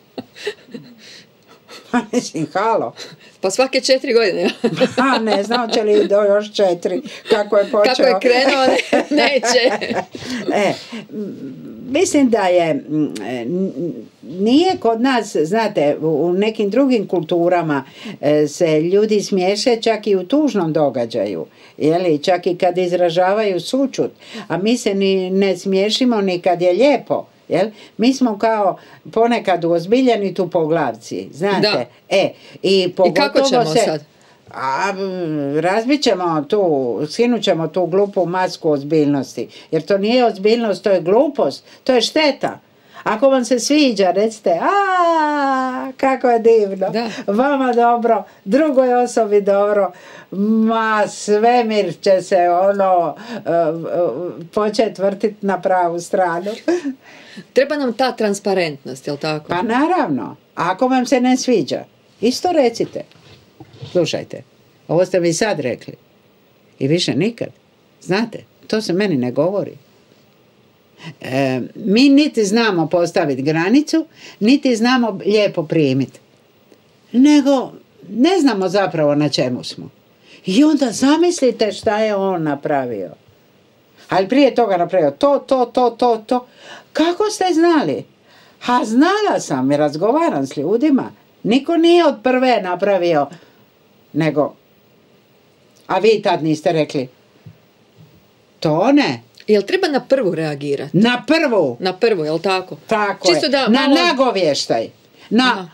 Pa mislim, halo. Pa svake četiri godine. A ne znam, će li do još četiri. Kako je počeo. Kako je krenuo, ne, neće. E, mislim da je, nije kod nas, znate, u nekim drugim kulturama se ljudi smiješe čak i u tužnom događaju. Jeli, čak i kad izražavaju sućut. A mi se ni ne smiješimo ni kad je lijepo. Jel? Mi smo kao ponekad uozbiljeni tu po glavci, znate. Da. E, i, I kako ćemo se, sad? A, razbit ćemo tu, skinut ćemo tu glupu masku ozbiljnosti. Jer to nije ozbiljnost, to je glupost, to je šteta. Ako vam se sviđa, recite, a kako je divno, da. Vama dobro, drugoj osobi dobro, ma svemir će se ono početi vrtiti na pravu stranu. Treba nam ta transparentnost, jel tako? Pa naravno, ako vam se ne sviđa, isto recite. Slušajte, ovo ste mi sad rekli i više nikad. Znate, to se meni ne govori. E, mi niti znamo postaviti granicu, niti znamo lijepo primiti. Nego ne znamo zapravo na čemu smo. I onda zamislite šta je on napravio. Ali prije toga napravio to, to, to, to, to. Kako ste znali? A znala sam i razgovaram s ljudima. Niko nije od prve napravio, nego, a vi tad niste rekli, to ne. Jel treba na prvu reagirati? Na prvu. Na prvu, jel tako? Tako Čisto je. da Na malo... nagovještaj. Na... Aha.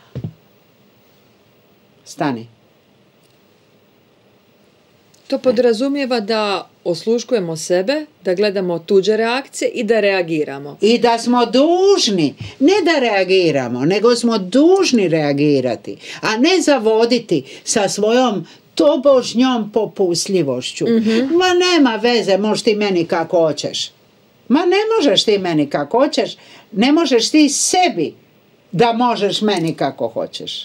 Stani. To podrazumijeva da osluškujemo sebe, da gledamo tuđe reakcije i da reagiramo. I da smo dužni, ne da reagiramo, nego smo dužni reagirati, a ne zavoditi sa svojom tobožnjom popustljivošću. Mm-hmm. Ma nema veze, možeš ti meni kako hoćeš. Ma ne možeš ti meni kako hoćeš, ne možeš ti sebi da možeš meni kako hoćeš.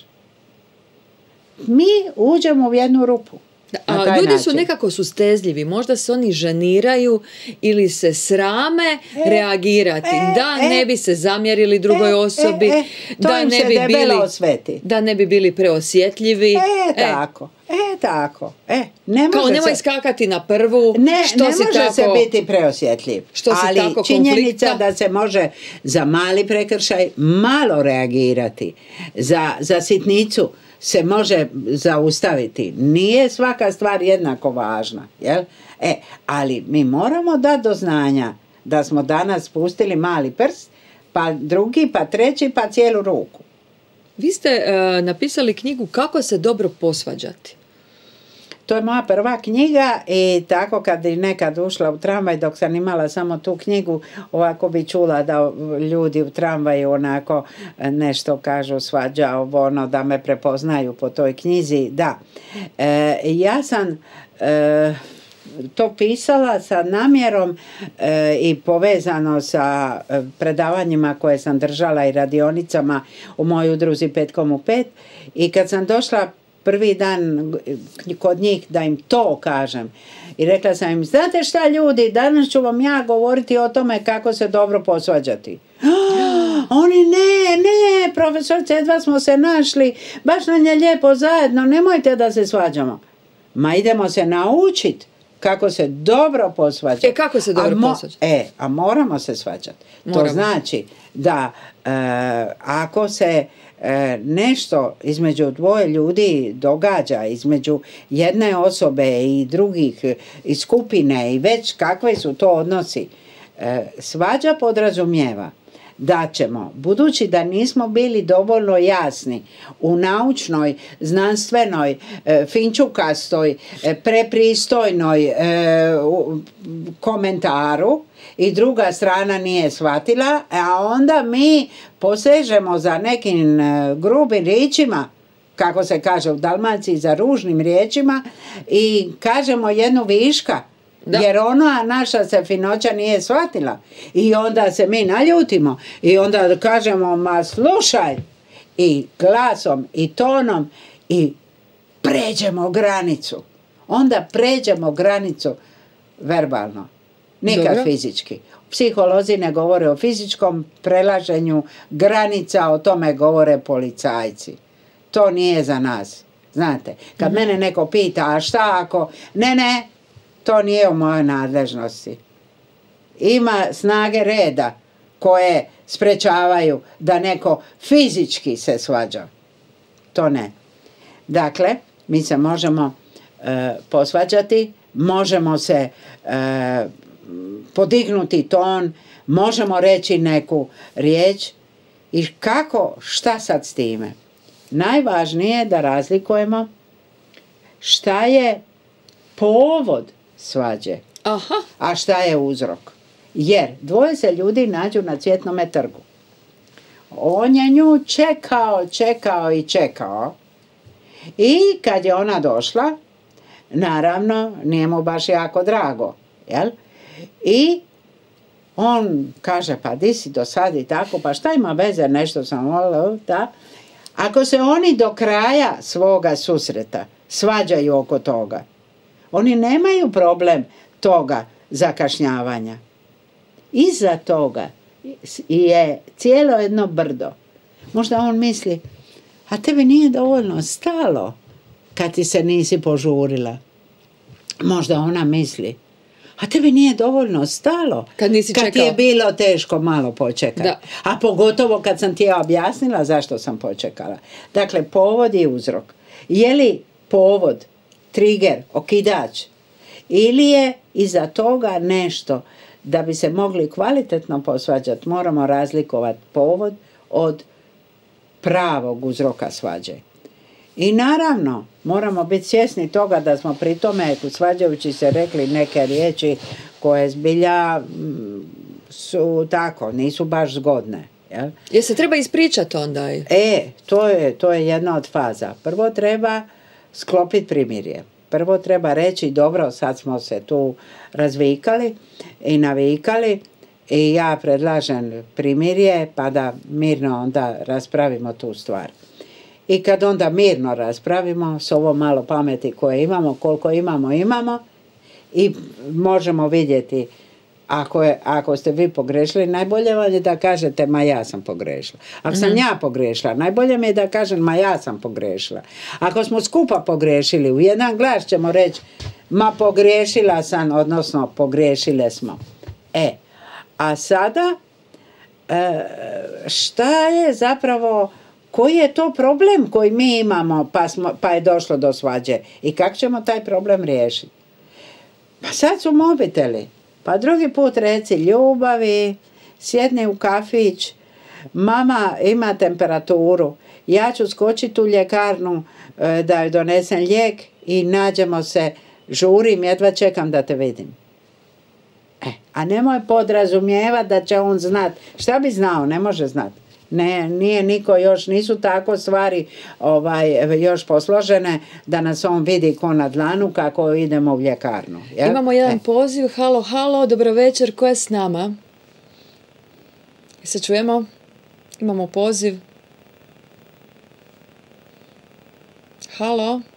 Mi uđemo u jednu rupu. A ljudi način. Su nekako sustezljivi, možda se oni ženiraju ili se srame e, reagirati, e, da e, ne bi se zamjerili drugoj e, osobi, e, e, da, ne bi bili, da ne bi bili preosjetljivi. E, tako, e, e tako. E, ne Kao nemoj se, skakati na prvu. Ne, što ne si može tako, se biti preosjetljiv, što si ali tako činjenica konflikta. Da se može za mali prekršaj malo reagirati, za, za sitnicu se može zaustaviti. Nije svaka stvar jednako važna. Jel? E, ali mi moramo dati do znanja da smo danas spustili mali prst, pa drugi, pa treći, pa cijelu ruku. Vi ste uh, napisali knjigu Kako se dobro posvađati. To je moja prva knjiga i tako kad bi nekad ušla u tramvaj dok sam imala samo tu knjigu, ovako bi čula da ljudi u tramvaju onako nešto kažu svađa, ovo ono, da me prepoznaju po toj knjizi. Da, e, ja sam e, to pisala sa namjerom e, i povezano sa predavanjima koje sam držala i radionicama u mojoj udruzi Petkom u pet i kad sam došla prvi dan kod njih da im to kažem i rekla sam im, znate šta ljudi, danas ću vam ja govoriti o tome kako se dobro posvađati. Oh, oni ne, ne, profesorice, jedva smo se našli, baš nam je lijepo zajedno, nemojte da se svađamo. Ma idemo se naučiti kako se dobro posvađati. E, kako se dobro mo- posvađati? E, a moramo se svađati. Moramo. To znači da e, ako se e, nešto između dvoje ljudi događa, između jedne osobe i drugih, i skupine i već kakve su to odnosi, e, svađa podrazumijeva da ćemo, budući da nismo bili dovoljno jasni u naučnoj, znanstvenoj, e, finčukastoj, e, prepristojnoj e, u, komentaru i druga strana nije shvatila, a onda mi posežemo za nekim e, grubim riječima, kako se kaže u Dalmaciji, za ružnim riječima i kažemo jednu viška. Da. Jer ona naša se finoća nije shvatila. I onda se mi naljutimo. I onda kažemo, ma slušaj, i glasom, i tonom, i pređemo granicu. Onda pređemo granicu verbalno. Nikad Dobro. fizički. Psiholozi ne govore o fizičkom prelaženju granica, o tome govore policajci. To nije za nas. Znate, kad Mhm. mene neko pita, a šta ako... Ne, ne, to nije u mojoj nadležnosti. Ima snage reda koje sprečavaju da neko fizički se svađa. To ne. Dakle, mi se možemo e, posvađati, možemo se e, podignuti ton, možemo reći neku riječ. I kako, šta sad s time? Najvažnije je da razlikujemo šta je povod svađe, Aha. a šta je uzrok. Jer dvoje se ljudi nađu na Cvjetnome trgu. On je nju čekao, čekao i čekao. I kad je ona došla, naravno, nije mu baš jako drago. Jel? I on kaže, pa di si do sad i tako, pa šta ima veze, nešto sam volio, da. Ako se oni do kraja svoga susreta svađaju oko toga, oni nemaju problem toga zakašnjavanja. Iza toga je cijelo jedno brdo. Možda on misli, a tebi nije dovoljno stalo kad ti se nisi požurila. Možda ona misli, a tebi nije dovoljno stalo Kad nisi kad ti čekao. je bilo teško malo počekati. Da. A pogotovo kad sam ti ja objasnila zašto sam počekala. Dakle, povod i uzrok. Je li povod, trigger, okidač, ili je iza toga nešto da bi se mogli kvalitetno posvađati, moramo razlikovati povod od pravog uzroka svađe. I naravno, moramo biti svjesni toga da smo pri tome, svađajući se, rekli neke riječi koje zbilja mm, su tako, nisu baš zgodne. Jel? Jer se treba ispričati onda. E, to je, to je jedna od faza. Prvo treba sklopiti primirje. Prvo treba reći, dobro, sad smo se tu razvikali i navikali i ja predlažem primirje pa da mirno onda raspravimo tu stvar. I kad onda mirno raspravimo s ovo malo pameti koje imamo, koliko imamo, imamo i možemo vidjeti ako, je, ako ste vi pogrešili, najbolje vam je da kažete ma ja sam pogrešila. Ako sam Mhm. ja pogrešila, najbolje mi je da kažem ma ja sam pogrešila. Ako smo skupa pogrešili, u jedan glas ćemo reći ma pogriješila sam, odnosno pogriješile smo. E, a sada e, šta je zapravo, koji je to problem koji mi imamo pa, smo, pa je došlo do svađe i kako ćemo taj problem riješiti? Pa sad su mobiteli. Pa drugi put reci ljubavi, sjedni u kafić, mama ima temperaturu, ja ću skočiti u ljekarnu e, da joj donesem lijek i nađemo se, žurim, jedva čekam da te vidim. E, a nemoj podrazumijevati da će on znat. Šta bi znao? Ne može znat. Ne, nije niko još, nisu tako stvari ovaj, još posložene da nas on vidi ko na dlanu kako idemo u ljekarnu. Jel? Imamo jedan E. poziv. Halo, halo, dobro večer, ko je s nama? Se čujemo? Imamo poziv. Halo.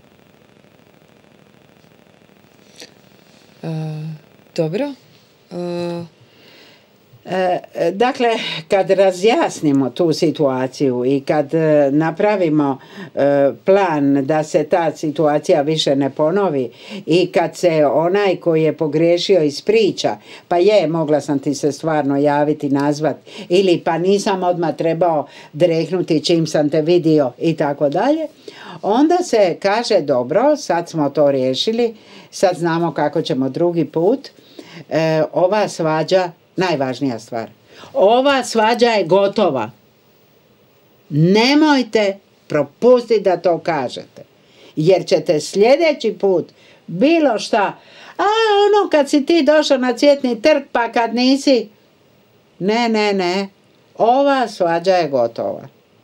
E, dobro. E, E, dakle, kad razjasnimo tu situaciju i kad e, napravimo e, plan da se ta situacija više ne ponovi i kad se onaj koji je pogriješio ispriča, pa je, mogla sam ti se stvarno javiti, nazvat, ili pa nisam odmah trebao dreknuti čim sam te vidio i tako dalje, onda se kaže dobro, sad smo to riješili, sad znamo kako ćemo drugi put, e, ova svađa, najvažnija stvar, ova svađa je gotova. Nemojte propustiti da to kažete. Jer ćete sljedeći put bilo šta, a ono kad si ti došao na Cvjetni trg pa kad nisi, ne, ne, ne, ova svađa je gotova.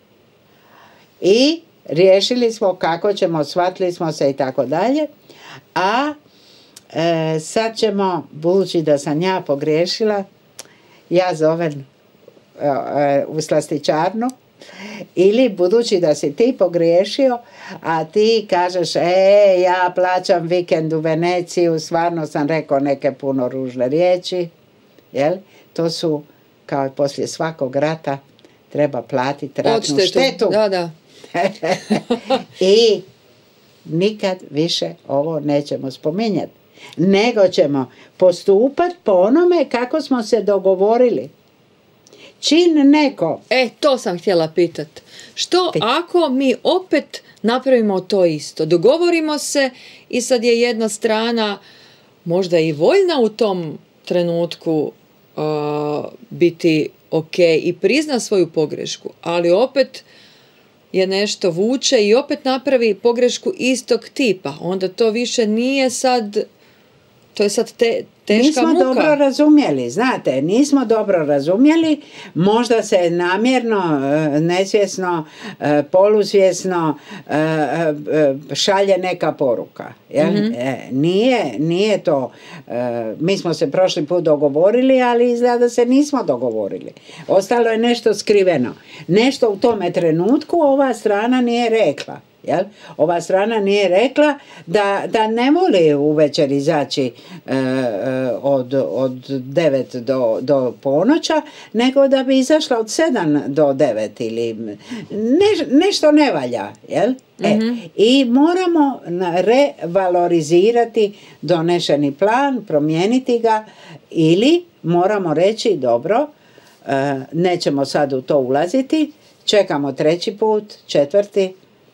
I riješili smo kako ćemo, shvatili smo se i tako dalje, a e, sad ćemo, budući da sam ja pogriješila, ja zovem e, e, u slastičarnu, ili budući da si ti pogriješio, a ti kažeš, e, ja plaćam vikend u Veneciju, stvarno sam rekao neke puno ružne riječi, jel? To su, kao i poslije svakog rata, treba platiti ratnu Odštetu. štetu. Da, da. I nikad više ovo nećemo spominjati, nego ćemo postupati po onome kako smo se dogovorili. Čin neko... E, to sam htjela pitat. Što ako mi opet napravimo to isto? Dogovorimo se i sad je jedna strana možda i voljna u tom trenutku uh, biti ok i prizna svoju pogrešku, ali opet je nešto vuče i opet napravi pogrešku istog tipa. Onda to više nije sad, to je sad te, teška nismo muka. dobro razumjeli, znate, nismo dobro razumjeli, možda se namjerno, nesvjesno, polusvjesno šalje neka poruka. Jel? Mm-hmm. Nije, nije to, mi smo se prošli put dogovorili, ali izgleda da se nismo dogovorili. Ostalo je nešto skriveno. Nešto u tome trenutku ova strana nije rekla. Jel? Ova strana nije rekla da, da ne voli uvečer izaći e, od, od devet do, do ponoća, nego da bi izašla od sedam do devet ili ne, nešto ne valja. Jel? Mm-hmm. E, i moramo revalorizirati donešeni plan, promijeniti ga, ili moramo reći dobro, e, nećemo sad u to ulaziti, čekamo treći put, četvrti.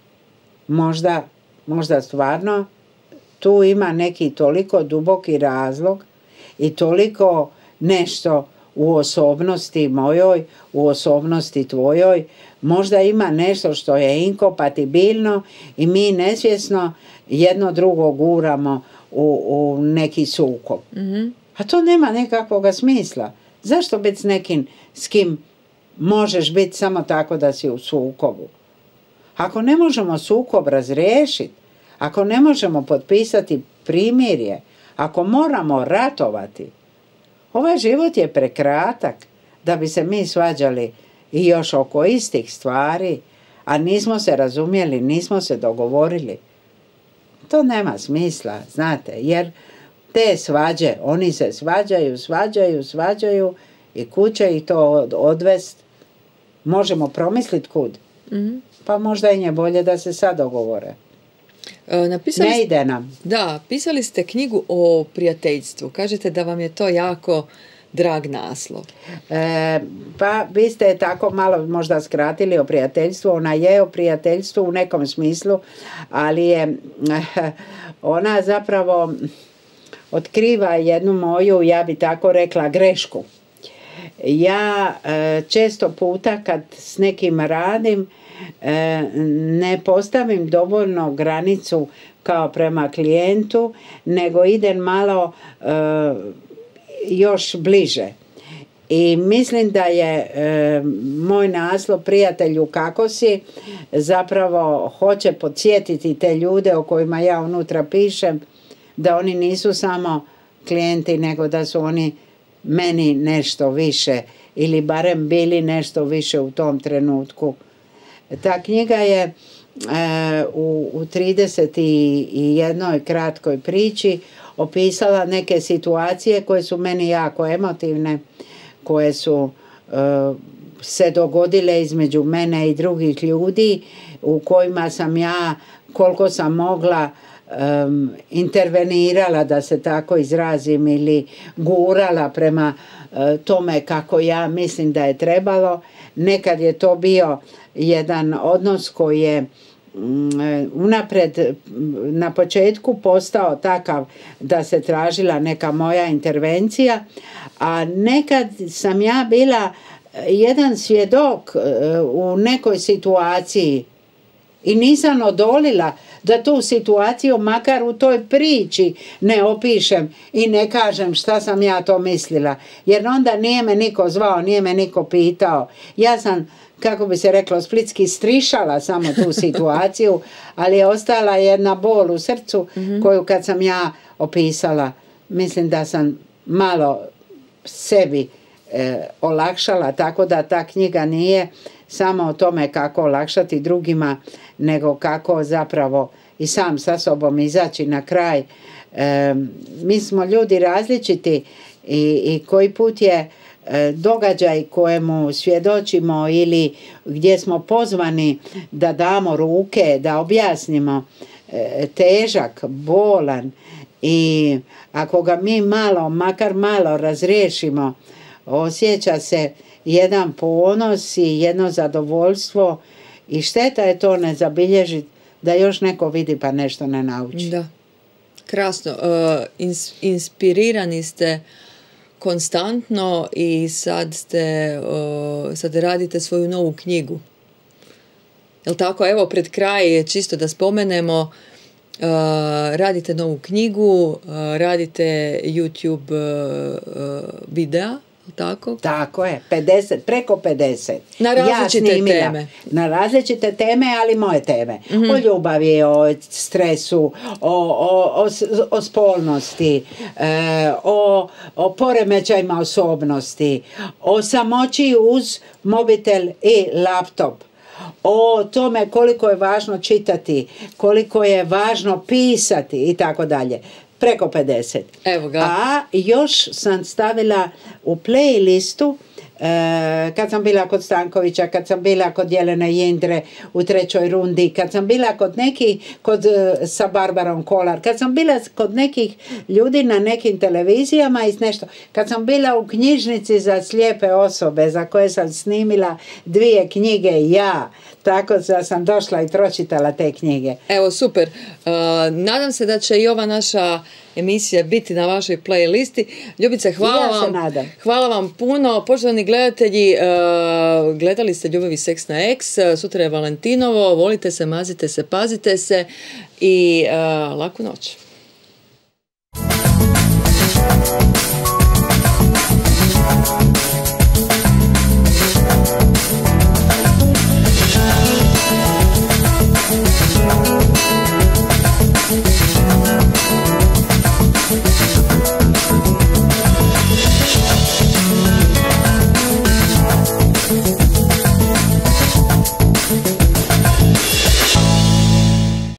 Možda, možda stvarno tu ima neki toliko duboki razlog i toliko nešto u osobnosti mojoj, u osobnosti tvojoj, možda ima nešto što je inkompatibilno i mi nesvjesno jedno drugo guramo u, u neki sukob. Mm-hmm. A to nema nekakvog smisla. Zašto biti s nekim s kim možeš biti samo tako da si u sukobu? Ako ne možemo sukob razriješiti, ako ne možemo potpisati primirje, ako moramo ratovati, ovaj život je prekratak da bi se mi svađali i još oko istih stvari, a nismo se razumjeli, nismo se dogovorili. To nema smisla, znate, jer te svađe, oni se svađaju, svađaju, svađaju i kud će ih to odvest, možemo promisliti kud. Mm-hmm. Pa možda im je bolje da se sad dogovore. E, napisali ne ide nam. Da, pisali ste knjigu o prijateljstvu. Kažete da vam je to jako drag naslov. E, pa vi ste tako malo možda skratili o prijateljstvu. Ona je o prijateljstvu u nekom smislu, ali je ona zapravo otkriva jednu moju, ja bi tako rekla, grešku. Ja e, često puta kad s nekim radim, E, ne postavim dovoljno granicu kao prema klijentu, nego idem malo e, još bliže. I mislim da je e, moj naslov Prijatelju kako si zapravo hoće podsjetiti te ljude o kojima ja unutra pišem, da oni nisu samo klijenti, nego da su oni meni nešto više ili barem bili nešto više u tom trenutku. Ta knjiga je e, u, u trideset jednoj kratkoj priči opisala neke situacije koje su meni jako emotivne, koje su e, se dogodile između mene i drugih ljudi, u kojima sam ja, koliko sam mogla, e, intervenirala, da se tako izrazim, ili gurala prema e, tome kako ja mislim da je trebalo. Nekad je to bio jedan odnos koji je unaprijed na početku postao takav da se tražila neka moja intervencija, a nekad sam ja bila jedan svjedok u nekoj situaciji i nisam odolila da tu situaciju makar u toj priči ne opišem i ne kažem šta sam ja to mislila, jer onda nije me niko zvao, nije me niko pitao. Ja sam kako bi se reklo, splitski strišala samo tu situaciju, ali je ostala jedna bol u srcu mm-hmm. koju kad sam ja opisala, mislim da sam malo sebi e, olakšala, tako da ta knjiga nije samo o tome kako olakšati drugima, nego kako zapravo i sam sa sobom izaći na kraj. E, mi smo ljudi različiti i, i koji put je e, događaj kojemu svjedočimo ili gdje smo pozvani da damo ruke, da objasnimo, e, težak, bolan, i ako ga mi malo, makar malo razriješimo, osjeća se jedan ponos i jedno zadovoljstvo i šteta je to ne zabilježiti da još neko vidi pa nešto ne nauči. Da, krasno. Uh, ins, inspirirani ste konstantno i sad ste, uh, sad radite svoju novu knjigu. Jel tako? Evo pred kraj, čisto da spomenemo, Uh, radite novu knjigu, uh, radite YouTube uh, videa, tako? Tako je, pedeset, preko pedeset. Na različite ja teme. Na različite teme, ali moje teme. Mm-hmm. O ljubavi, o stresu, o, o, o, o spolnosti, e, o, o poremećajima osobnosti, o samoći uz mobitel i laptop, o tome koliko je važno čitati, koliko je važno pisati i tako dalje. Preko pedeset. Evo ga. A još sam stavila u playlistu e, kad sam bila kod Stankovića, kad sam bila kod Jelene Jindre u trećoj rundi, kad sam bila kod nekih, kod, sa Barbarom Kolar, kad sam bila kod nekih ljudi na nekim televizijama i nešto, kad sam bila u knjižnici za slijepe osobe za koje sam snimila dvije knjige ja, tako da sam došla i pročitala te knjige. Evo, super. Uh, nadam se da će i ova naša emisija biti na vašoj playlisti. Ljubice, hvala ja vam. se nadam. Hvala vam puno. Poštovani gledatelji, uh, gledali ste Ljubav i seks na X. Sutra je Valentinovo. Volite se, mazite se, pazite se i uh, laku noć. Thank you.